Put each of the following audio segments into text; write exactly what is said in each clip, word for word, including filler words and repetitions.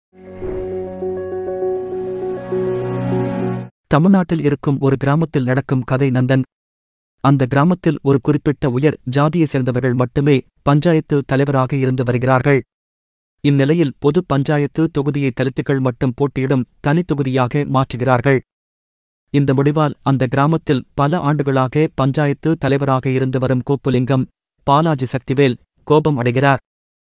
தமிழ்நாட்டில் இருக்கும் ஒரு கிராமத்தில் நடக்கும் கதை நந்தன். அந்த கிராமத்தில் ஒரு குறிப்பிட்ட உயர் ஜாதியை சேர்ந்தவர்கள் மட்டுமே பஞ்சாயத்து தலைவராக இருந்து வருகிறார்கள். இந்நிலையில் பொது பஞ்சாயத்து தொகுதியை தலித்துகள் மட்டும் போட்டியிடும் தனி தொகுதியாக மாற்றுகிறார்கள். இந்த முடிவால் அந்த கிராமத்தில் பல ஆண்டுகளாக பஞ்சாயத்து தலைவராக இருந்து வரும் கோப்புலிங்கம் பாலாஜி சக்திவேல் கோபம் அடைகிறார்.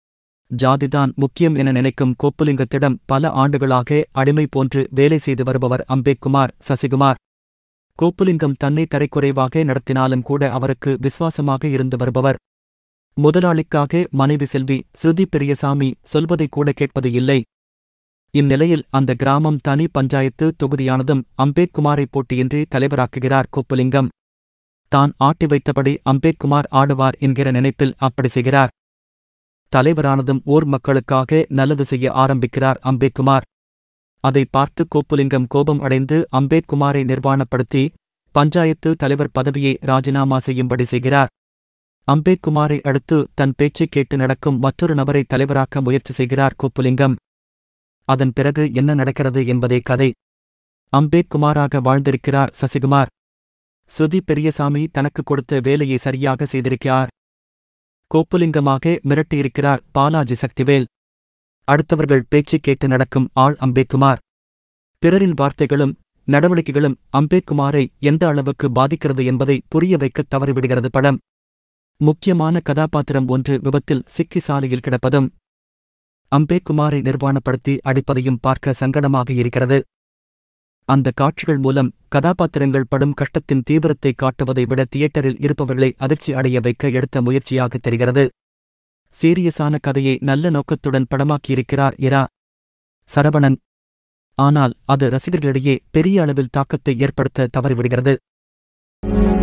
ஜாதிதான் முக்கியம் என நினைக்கும் கோப்புலிங்கத்திடம் பல ஆண்டுகளாக அடிமை போன்று வேலை செய்து வருபவர் அம்பேக்குமார் சசிகுமார். கோப்புலிங்கம் தன்னை தரைக்குறைவாக நடத்தினாலும் கூட அவருக்கு விசுவாசமாக இருந்து வருபவர். முதலாளிக்காக மனைவி செல்வி ஸ்ருதி பெரியசாமி சொல்வதை கூட கேட்பது இல்லை. இந்நிலையில் அந்த கிராமம் தனி பஞ்சாயத்து தொகுதியானதும் அம்பேக்குமாரை போட்டியின்றி தலைவராக்குகிறார் கோப்புலிங்கம். தான் ஆட்டி வைத்தபடி அம்பேக்குமார் ஆடுவார் என்கிற நினைப்பில் அப்படி செய்கிறார். தலைவரானதும் ஊர் மக்களுக்காக நல்லது செய்ய ஆரம்பிக்கிறார் அம்பேக்குமார். அதை பார்த்து கோப்புலிங்கம் கோபம் அடைந்து அம்பேக்குமாரை நிர்வாணப்படுத்தி பஞ்சாயத்து தலைவர் பதவியை ராஜினாமா செய்யும்படி செய்கிறார். அம்பேக்குமாரை அடுத்து தன் பேச்சைக் கேட்டு நடக்கும் மற்றொரு நபரை தலைவராக்க முயற்சி செய்கிறார் கோப்புலிங்கம். அதன் பிறகு என்ன நடக்கிறது என்பதே கதை. அம்பேக்குமாராக வாழ்ந்திருக்கிறார் சசிகுமார். ஸ்ருதி பெரியசாமி தனக்கு கொடுத்த வேலையை சரியாக செய்திருக்கிறார். கோப்புலிங்கமாக மிரட்டியிருக்கிறார் பாலாஜி சக்திவேல். அடுத்தவர்கள் பேச்சைக் கேட்டு நடக்கும் ஆள் அம்பேக்குமார். பிறரின் வார்த்தைகளும் நடவடிக்கைகளும் அம்பேக்குமாரை எந்த அளவுக்கு பாதிக்கிறது என்பதை புரிய வைக்கத் தவறிவிடுகிறது படம். முக்கியமான கதாபாத்திரம் ஒன்று விபத்தில் சிக்கி சாலையில் கிடப்பதும் அம்பேக்குமாரை நிர்வாணப்படுத்தி அடிப்பதையும் பார்க்க சங்கடமாக இருக்கிறது. அந்த காட்சிகள் மூலம் கதாபாத்திரங்கள் படும் கஷ்டத்தின் தீவிரத்தை காட்டுவதை விட தியேட்டரில் இருப்பவர்களை அதிர்ச்சி அடைய வைக்க எடுத்த முயற்சியாக தெரிகிறது. சீரியஸான கதையை நல்ல நோக்கத்துடன் படமாக்கியிருக்கிறார் இரா. சரவணன். ஆனால் அது ரசிகர்களிடையே பெரிய அளவில் தாக்கத்தை ஏற்படுத்த தவறிவிடுகிறது.